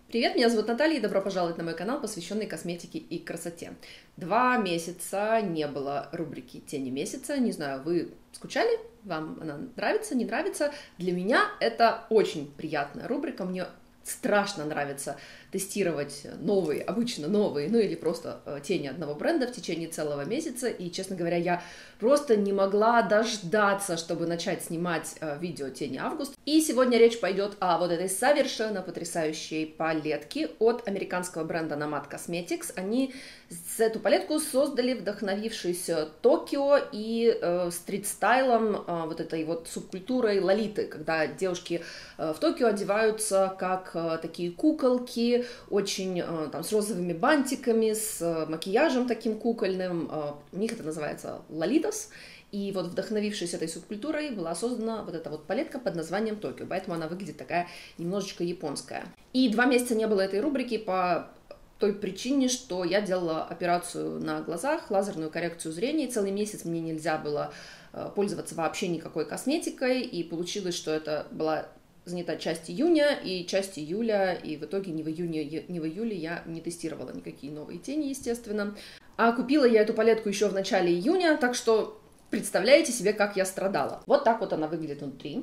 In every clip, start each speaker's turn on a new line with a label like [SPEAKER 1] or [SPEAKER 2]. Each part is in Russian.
[SPEAKER 1] Привет, меня зовут Наталья, и добро пожаловать на мой канал, посвященный косметике и красоте. 2 месяца не было рубрики «Тени месяца». Не знаю, вы скучали? Вам она нравится, не нравится? Для меня это очень приятная рубрика. Мне страшно нравится тестировать новые, обычно новые, ну или просто тени одного бренда в течение целого месяца. И, честно говоря, я просто не могла дождаться, чтобы начать снимать видео «Тени августа». И сегодня речь пойдет о вот этой совершенно потрясающей палетке от американского бренда Nomad Cosmetics. Они эту палетку создали, вдохновившись Токио и стрит-стайлом, вот этой вот субкультурой лолиты, когда девушки в Токио одеваются как такие куколки, очень там с розовыми бантиками, с макияжем таким кукольным. У них это называется лолитас. И вот вдохновившись этой субкультурой, была создана вот эта вот палетка под названием Токио, поэтому она выглядит такая немножечко японская. И 2 месяца не было этой рубрики по той причине, что я делала операцию на глазах, лазерную коррекцию зрения, и целый месяц мне нельзя было пользоваться вообще никакой косметикой, и получилось, что это была занята часть июня и часть июля, и в итоге ни в июне, ни в июле я не тестировала никакие новые тени, естественно. А купила я эту палетку еще в начале июня, так что представляете себе, как я страдала. Вот так вот она выглядит внутри.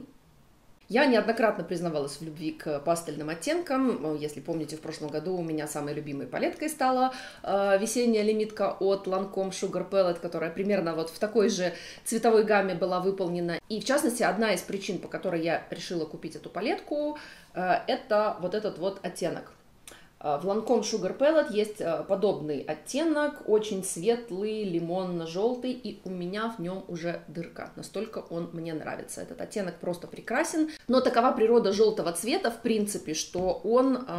[SPEAKER 1] Я неоднократно признавалась в любви к пастельным оттенкам. Если помните, в прошлом году у меня самой любимой палеткой стала весенняя лимитка от Lancome Sugar Palette, которая примерно вот в такой же цветовой гамме была выполнена. И в частности, одна из причин, по которой я решила купить эту палетку, это вот этот вот оттенок. В Lancome Sugar Palette есть подобный оттенок, очень светлый, лимонно-желтый, и у меня в нем уже дырка. Настолько он мне нравится. Этот оттенок просто прекрасен. Но такова природа желтого цвета, в принципе, что он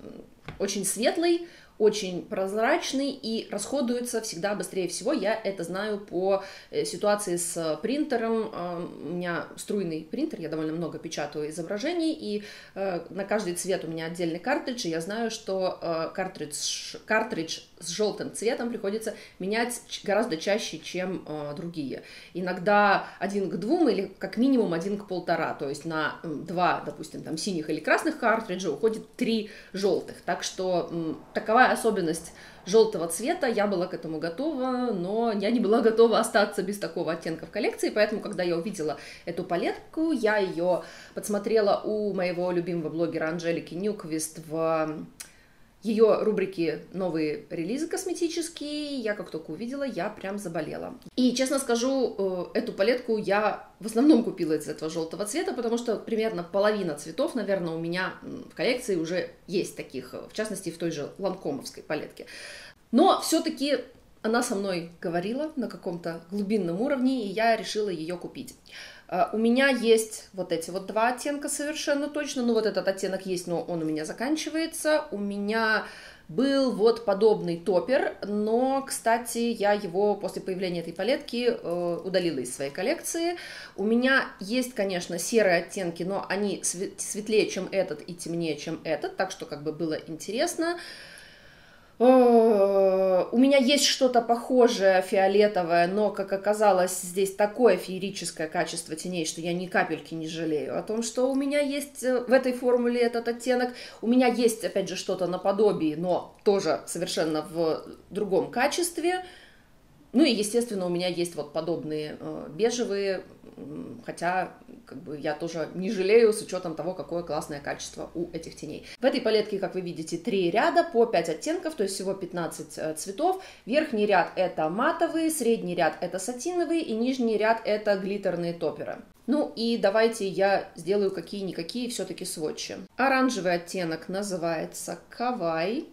[SPEAKER 1] очень светлый, очень прозрачный и расходуется всегда быстрее всего. Я это знаю по ситуации с принтером. У меня струйный принтер, я довольно много печатаю изображений, и на каждый цвет у меня отдельный картридж, и я знаю, что картридж с желтым цветом приходится менять гораздо чаще, чем другие. Иногда 1 к 2 или как минимум 1 к 1,5, то есть на 2, допустим, там синих или красных картриджа уходит 3 желтых. Так что такова особенность желтого цвета, я была к этому готова, но я не была готова остаться без такого оттенка в коллекции, поэтому, когда я увидела эту палетку, я ее подсмотрела у моего любимого блогера Анжелики Ньюквист в ее рубрике «Новые релизы косметические». Я как только увидела, я прям заболела. И, честно скажу, эту палетку я в основном купила из этого желтого цвета, потому что примерно половина цветов, наверное, у меня в коллекции уже есть таких, в частности, в той же ланкомовской палетке. Но все-таки она со мной говорила на каком-то глубинном уровне, и я решила ее купить. У меня есть вот эти вот 2 оттенка совершенно точно, ну вот этот оттенок есть, но он у меня заканчивается. У меня был вот подобный топер, но, кстати, я его после появления этой палетки удалила из своей коллекции. У меня есть, конечно, серые оттенки, но они светлее, чем этот, и темнее, чем этот, так что как бы было интересно. У меня есть что-то похожее, фиолетовое, но, как оказалось, здесь такое феерическое качество теней, что я ни капельки не жалею о том, что у меня есть в этой формуле этот оттенок. У меня есть, опять же, что-то наподобие, но тоже совершенно в другом качестве. Ну и, естественно, у меня есть вот подобные бежевые, хотя как бы я тоже не жалею с учетом того, какое классное качество у этих теней. В этой палетке, как вы видите, 3 ряда по 5 оттенков, то есть всего 15 цветов. Верхний ряд это матовые, средний ряд это сатиновые и нижний ряд это глиттерные топеры. Ну и давайте я сделаю какие-никакие все-таки сводчи. Оранжевый оттенок называется Кавай.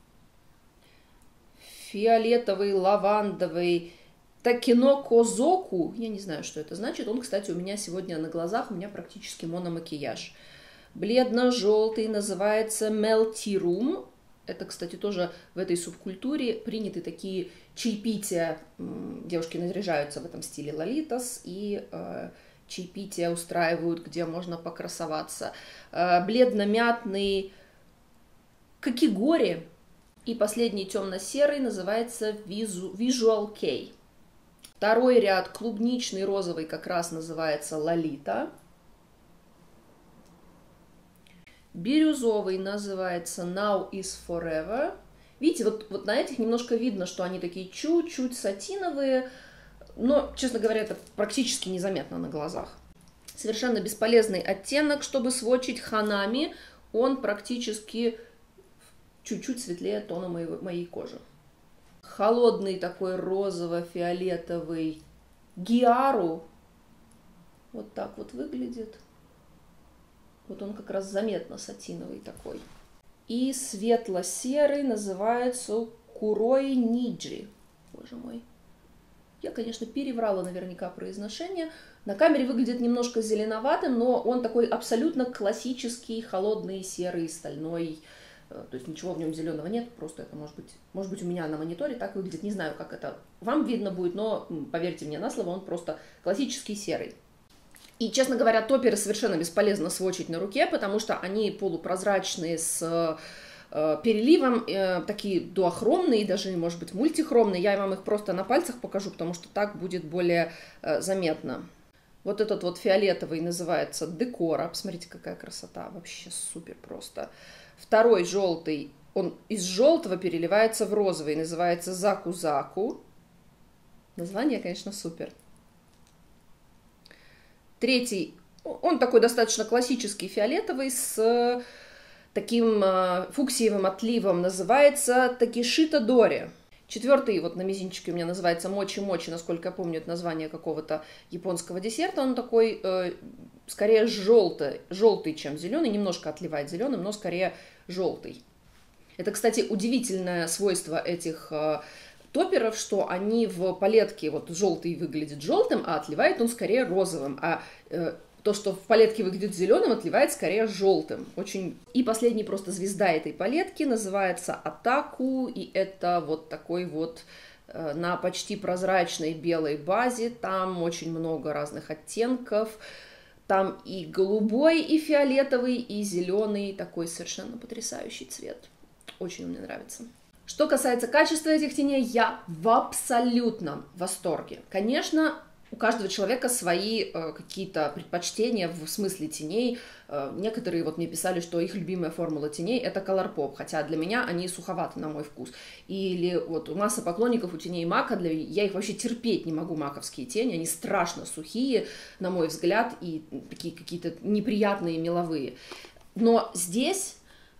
[SPEAKER 1] Фиолетовый, лавандовый, Такино Козоку, я не знаю, что это значит, он, кстати, у меня сегодня на глазах, у меня практически мономакияж. Бледно-желтый называется Melty Room, это, кстати, тоже в этой субкультуре приняты такие чаепития, девушки наряжаются в этом стиле лолитас и чаепития устраивают, где можно покрасоваться. Бледно-мятный Какигори. И последний темно-серый называется Visual K. Второй ряд клубничный розовый как раз называется Лолита. Бирюзовый называется Now is Forever. Видите, вот на этих немножко видно, что они такие чуть-чуть сатиновые, но, честно говоря, это практически незаметно на глазах. Совершенно бесполезный оттенок, чтобы сводчить ханами, он практически чуть-чуть светлее тона моей кожи. Холодный такой розово-фиолетовый Гиару вот так вот выглядит. Вот он как раз заметно сатиновый такой. И светло-серый называется Курой Ниджи. Боже мой. Я, конечно, переврала наверняка произношение. На камере выглядит немножко зеленоватым, но он такой абсолютно классический, холодный, серый, стальной. То есть ничего в нем зеленого нет, просто это может быть у меня на мониторе так выглядит. Не знаю, как это вам видно будет, но поверьте мне на слово, он просто классический серый. И, честно говоря, топеры совершенно бесполезно сводчить на руке, потому что они полупрозрачные с переливом, такие дуохромные, даже, может быть, мультихромные. Я вам их просто на пальцах покажу, потому что так будет более заметно. Вот этот вот фиолетовый называется Декора. Посмотрите, какая красота, вообще супер просто. Второй желтый, он из желтого переливается в розовый, называется Заку-Заку. Название, конечно, супер. Третий, он такой достаточно классический фиолетовый с таким фуксиевым отливом, называется Такешита Дори. Четвертый вот на мизинчике у меня называется Мочи-Мочи, насколько я помню, это название какого-то японского десерта. Он такой скорее желтый, чем зеленый, немножко отливает зеленым, но скорее желтый. Это, кстати, удивительное свойство этих топеров, что они в палетке, вот желтый выглядит желтым, а отливает он скорее розовым, а то, что в палетке выглядит зеленым, отливает скорее желтым. Очень... И последний просто звезда этой палетки называется Атаку, и это вот такой вот на почти прозрачной белой базе, там очень много разных оттенков, там и голубой, и фиолетовый, и зеленый, такой совершенно потрясающий цвет. Очень мне нравится. Что касается качества этих теней, я в абсолютном восторге. Конечно, у каждого человека свои какие-то предпочтения в смысле теней. Некоторые вот мне писали, что их любимая формула теней это Colourpop, хотя для меня они суховаты на мой вкус. Или вот масса поклонников у теней мака, я их вообще терпеть не могу, маковские тени, они страшно сухие, на мой взгляд, и такие какие-то неприятные, меловые. Но здесь...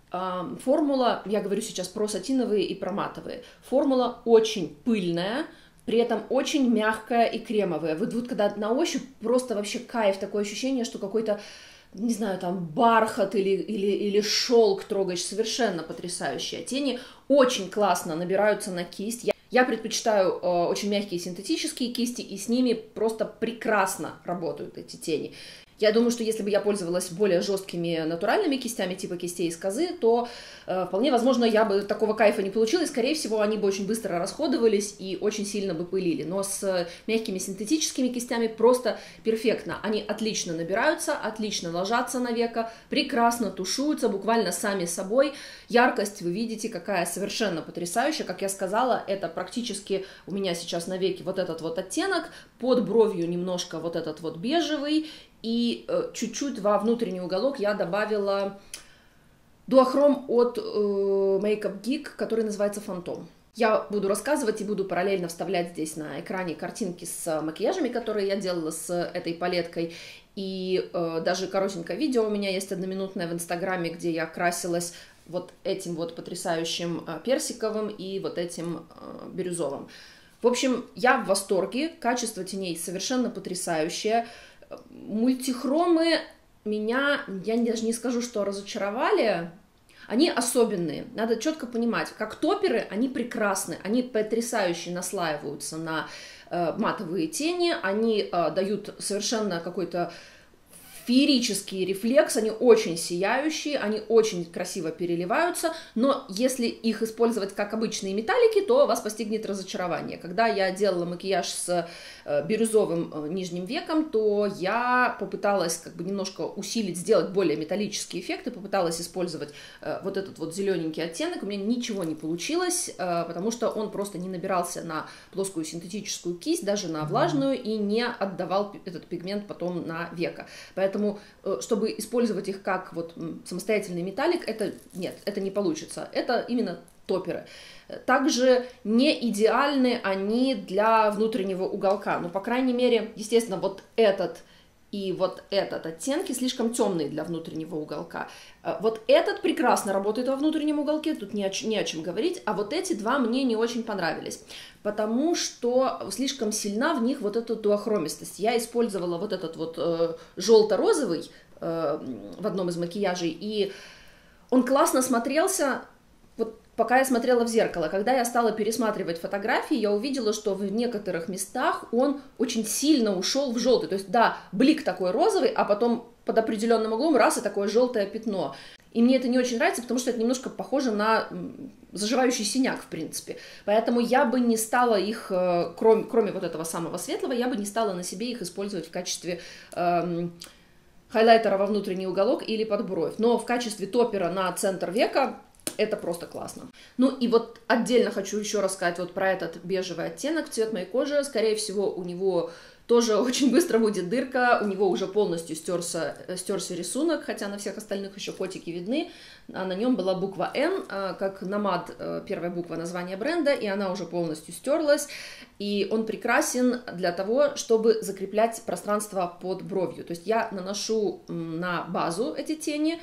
[SPEAKER 1] формула, я говорю сейчас про сатиновые и про матовые, формула очень пыльная, при этом очень мягкая и кремовая. Вот когда на ощупь просто вообще кайф, такое ощущение, что какой-то, не знаю, там бархат или шелк трогаешь, совершенно потрясающие. Тени очень классно набираются на кисть. Я предпочитаю очень мягкие синтетические кисти, и с ними просто прекрасно работают эти тени. Я думаю, что если бы я пользовалась более жесткими натуральными кистями, типа кистей из козы, то вполне возможно, я бы такого кайфа не получила, и, скорее всего, они бы очень быстро расходовались и очень сильно бы пылили. Но с мягкими синтетическими кистями просто перфектно. Они отлично набираются, отлично ложатся на веко, прекрасно тушуются, буквально сами собой. Яркость, вы видите, какая совершенно потрясающая. Как я сказала, это практически у меня сейчас на веке вот этот вот оттенок, под бровью немножко вот этот вот бежевый, и чуть-чуть во внутренний уголок я добавила дуохром от Makeup Geek, который называется Фантом. Я буду рассказывать и буду параллельно вставлять здесь на экране картинки с макияжами, которые я делала с этой палеткой. И даже коротенькое видео у меня есть одноминутное в Инстаграме, где я красилась вот этим вот потрясающим персиковым и вот этим бирюзовым. В общем, я в восторге, качество теней совершенно потрясающее. Мультихромы меня, я даже не скажу, что разочаровали, они особенные, надо четко понимать, как топеры, они прекрасны, они потрясающе наслаиваются на матовые тени, они дают совершенно какой-то феерический рефлекс, они очень сияющие, они очень красиво переливаются, но если их использовать как обычные металлики, то вас постигнет разочарование. Когда я делала макияж с бирюзовым нижним веком, то я попыталась как бы немножко усилить, сделать более металлический эффект и попыталась использовать вот этот вот зелененький оттенок. У меня ничего не получилось, потому что он просто не набирался на плоскую синтетическую кисть, даже на влажную, и не отдавал этот пигмент потом на веко. Поэтому поэтому, чтобы использовать их как вот самостоятельный металлик, это нет, это не получится. Это именно топеры. Также не идеальны они для внутреннего уголка. Ну, по крайней мере, естественно, вот этот и вот этот оттенки слишком темные для внутреннего уголка. Вот этот прекрасно работает во внутреннем уголке, тут не о чем говорить, а вот эти два мне не очень понравились, потому что слишком сильна в них вот эта дуохромистость. Я использовала вот этот вот желто-розовый в одном из макияжей, и он классно смотрелся, вот пока я смотрела в зеркало. Когда я стала пересматривать фотографии, я увидела, что в некоторых местах он очень сильно ушел в желтый. То есть, да, блик такой розовый, а потом под определенным углом раз и такое желтое пятно. И мне это не очень нравится, потому что это немножко похоже на заживающий синяк, в принципе. Поэтому я бы не стала их, кроме вот этого самого светлого, я бы не стала на себе их использовать в качестве хайлайтера во внутренний уголок или под бровь. Но в качестве топера на центр века это просто классно. Ну и вот отдельно хочу еще рассказать вот про этот бежевый оттенок, цвет моей кожи. Скорее всего, у него тоже очень быстро будет дырка, у него уже полностью стерся рисунок, хотя на всех остальных еще котики видны. А на нем была буква N, как Nomad, первая буква названия бренда, и она уже полностью стерлась. И он прекрасен для того, чтобы закреплять пространство под бровью. То есть я наношу на базу эти тени.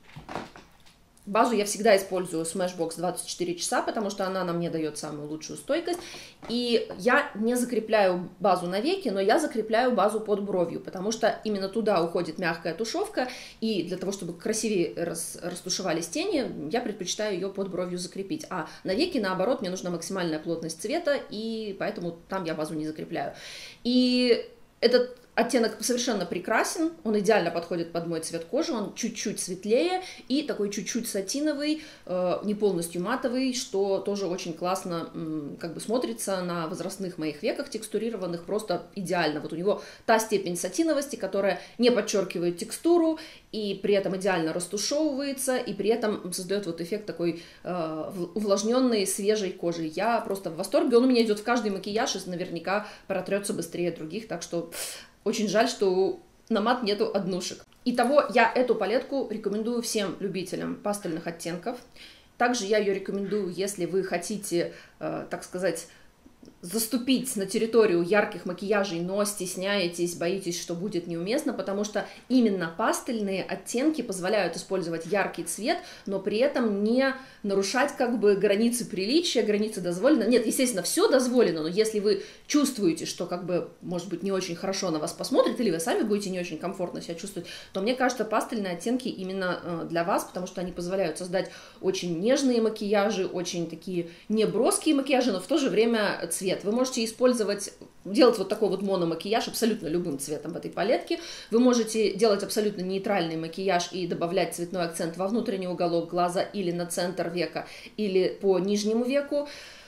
[SPEAKER 1] Базу я всегда использую Smashbox 24 часа, потому что она нам не дает самую лучшую стойкость. И я не закрепляю базу на веки, но я закрепляю базу под бровью, потому что именно туда уходит мягкая тушевка, и для того, чтобы красивее растушевались тени, я предпочитаю ее под бровью закрепить. А на веки, наоборот, мне нужна максимальная плотность цвета, и поэтому там я базу не закрепляю. И этот оттенок совершенно прекрасен, он идеально подходит под мой цвет кожи, он чуть-чуть светлее и такой чуть-чуть сатиновый, не полностью матовый, что тоже очень классно как бы смотрится на возрастных моих веках текстурированных, просто идеально. Вот у него та степень сатиновости, которая не подчеркивает текстуру и при этом идеально растушевывается, и при этом создает вот эффект такой увлажненной, свежей кожи. Я просто в восторге, он у меня идет в каждый макияж и наверняка протрется быстрее других, так что очень жаль, что у Nomad нету однушек. Итого я эту палетку рекомендую всем любителям пастельных оттенков. Также я ее рекомендую, если вы хотите, так сказать, заступить на территорию ярких макияжей, но стесняетесь, боитесь, что будет неуместно, потому что именно пастельные оттенки позволяют использовать яркий цвет, но при этом не нарушать как бы границы приличия, границы дозволенного. Нет, естественно, все дозволено, но если вы чувствуете, что как бы, может быть, не очень хорошо на вас посмотрит, или вы сами будете не очень комфортно себя чувствовать, то мне кажется, пастельные оттенки именно для вас, потому что они позволяют создать очень нежные макияжи, очень такие неброские макияжи, но в то же время цвет. Вы можете использовать, делать вот такой вот мономакияж абсолютно любым цветом в этой палетке. Вы можете делать абсолютно нейтральный макияж и добавлять цветной акцент во внутренний уголок глаза или на центр века, или по нижнему веку.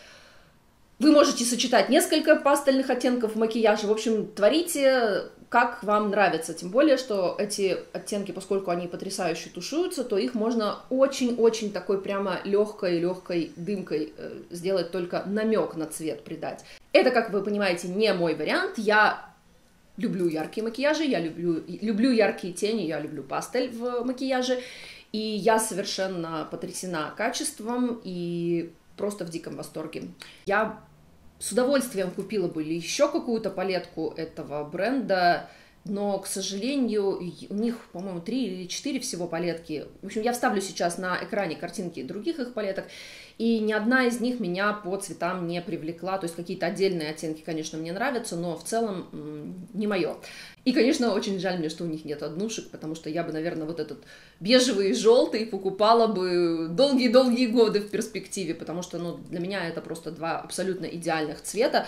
[SPEAKER 1] Вы можете сочетать несколько пастельных оттенков макияжа. В общем, творите, как вам нравится. Тем более, что эти оттенки, поскольку они потрясающе тушуются, то их можно очень-очень такой прямо легкой дымкой сделать, только намек на цвет придать. Это, как вы понимаете, не мой вариант. Я люблю яркие макияжи, я люблю яркие тени, я люблю пастель в макияже. И я совершенно потрясена качеством и просто в диком восторге. Я с удовольствием купила бы еще какую-то палетку этого бренда, но, к сожалению, у них, по-моему, 3 или 4 всего палетки. В общем, я вставлю сейчас на экране картинки других их палеток, и ни одна из них меня по цветам не привлекла. То есть какие-то отдельные оттенки, конечно, мне нравятся, но в целом не мое. И, конечно, очень жаль мне, что у них нет однушек, потому что я бы, наверное, вот этот бежевый и желтый покупала бы долгие-долгие годы в перспективе, потому что, ну, для меня это просто два абсолютно идеальных цвета.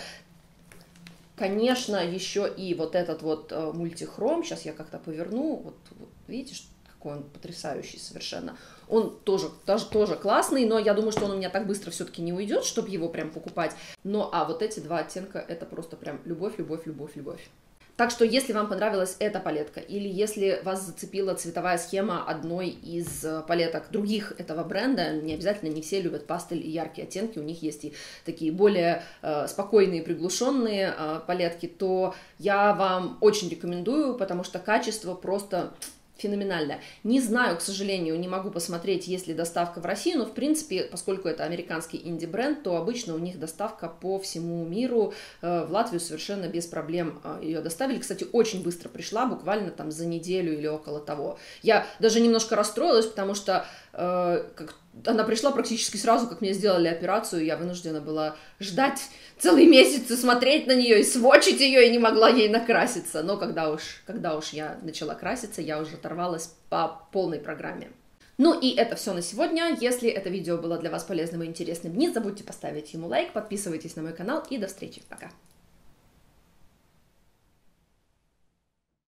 [SPEAKER 1] Конечно, еще и вот этот вот мультихром, сейчас я как-то поверну, вот видите, какой он потрясающий совершенно. Он тоже классный, но я думаю, что он у меня так быстро все-таки не уйдет, чтобы его прям покупать. Но, а вот эти два оттенка, это просто прям любовь, любовь, любовь, любовь. Так что, если вам понравилась эта палетка, или если вас зацепила цветовая схема одной из палеток других этого бренда, не обязательно не все любят пастель и яркие оттенки, у них есть и такие более спокойные, приглушенные палетки, то я вам очень рекомендую, потому что качество просто феноменально. Не знаю, к сожалению, не могу посмотреть, есть ли доставка в Россию, но, в принципе, поскольку это американский инди-бренд, то обычно у них доставка по всему миру. В Латвию совершенно без проблем ее доставили. Кстати, очень быстро пришла, буквально там за неделю или около того. Я даже немножко расстроилась, потому что она пришла практически сразу, как мне сделали операцию, я вынуждена была ждать целый месяц и смотреть на нее, и сводчить ее, и не могла ей накраситься. Но когда уж я начала краситься, я уже оторвалась по полной программе. Ну и это все на сегодня. Если это видео было для вас полезным и интересным, не забудьте поставить ему лайк, подписывайтесь на мой канал и до встречи. Пока!